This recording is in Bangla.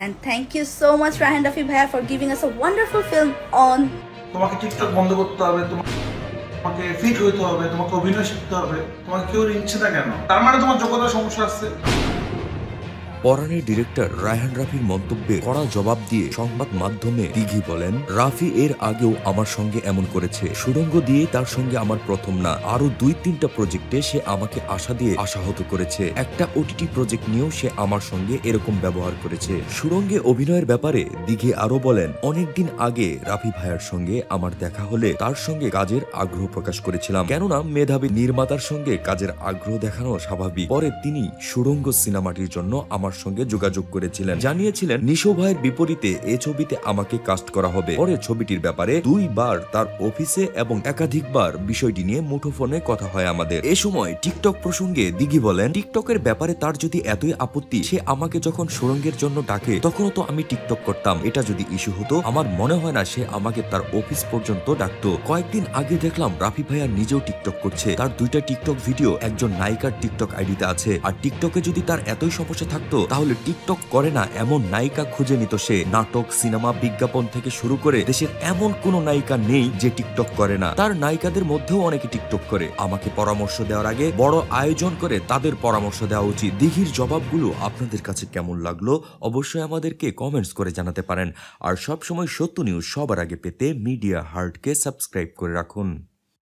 And thank you so much Rayhan Rafi bhaiya for giving us a wonderful film on তোমাকে টিকটক বন্ধ করতে হবে, তোমাকে ফিট হইতে হবে, তোমাকে অভিনয় শিখতে হবে, তোমাকে কেউ নিচ্ছে না কেন? তার মানে তোমার যোগ্যতার সমস্যা আছে। পরানের ডিরেক্টর রায়হান রাফির মন্তব্যে কড়া জবাব দিয়ে সংবাদ মাধ্যমে দিঘি বলেন, রাফি এর আগেও আমার সঙ্গে এমন করেছে। সুড়ঙ্গ দিয়ে তার সঙ্গে আমার প্রথম না, আরো 2-3টা প্রজেক্টে সে আমাকে আশা দিয়ে আশাহত করেছে। একটা ওটিটি প্রজেক্ট নিয়েও সে আমার সঙ্গে এরকম ব্যবহার করেছে। সুড়ঙ্গে অভিনয়ের ব্যাপারে দিঘি আরো বলেন, অনেকদিন আগে রাফি ভাইয়ার সঙ্গে আমার দেখা হলে তার সঙ্গে কাজের আগ্রহ প্রকাশ করেছিলাম, কেননা মেধাবী নির্মাতার সঙ্গে কাজের আগ্রহ দেখানো স্বাভাবিক। পরে তিনি সুড়ঙ্গ সিনেমাটির জন্য আমার সঙ্গে যোগাযোগ করেছিলেন, জানিয়েছিলেন নিশো ভাইয়ের বিপরীতে এই ছবিতে আমাকে কাস্ট করা হবে। পরে ছবিটির ব্যাপারে 2 বার তার অফিসে এবং একাধিকবার বিষয়টি নিয়ে মুঠোফোনে কথা হয় আমাদের। এ সময় টিকটক প্রসঙ্গে দিঘি বলেন, টিকটকের ব্যাপারে তার যদি এতই আপত্তি, সে আমাকে যখন সুড়ঙ্গের জন্য ডাকে তখনও তো আমি টিকটক করতাম। এটা যদি ইস্যু হতো, আমার মনে হয় না সে আমাকে তার অফিস পর্যন্ত ডাকতো। কয়েকদিন আগে দেখলাম রাফি ভাইয়া নিজেও টিকটক করছে। তার 2টা টিকটক ভিডিও একজন নায়িকার টিকটক আইডিতে আছে। আর টিকটকে যদি তার এতই সমস্যা থাকতো তাহলে টিকটক করে না এমন নায়িকা খুঁজে নিত সে। নাটক, সিনেমা, বিজ্ঞাপন থেকে শুরু করে দেশের এমন কোন নায়িকা নেই যে টিকটক করে না। তার নায়িকাদের মধ্যেও অনেকে টিকটক করে। আমাকে পরামর্শ দেওয়ার আগে বড় আয়োজন করে তাদের পরামর্শ দেওয়া উচিত। দিঘির জবাবগুলো আপনাদের কাছে কেমন লাগলো অবশ্যই আমাদেরকে কমেন্টস করে জানাতে পারেন। আর সব সময় সত্য নিউজ সবার আগে পেতে মিডিয়া হার্টকে সাবস্ক্রাইব করে রাখুন।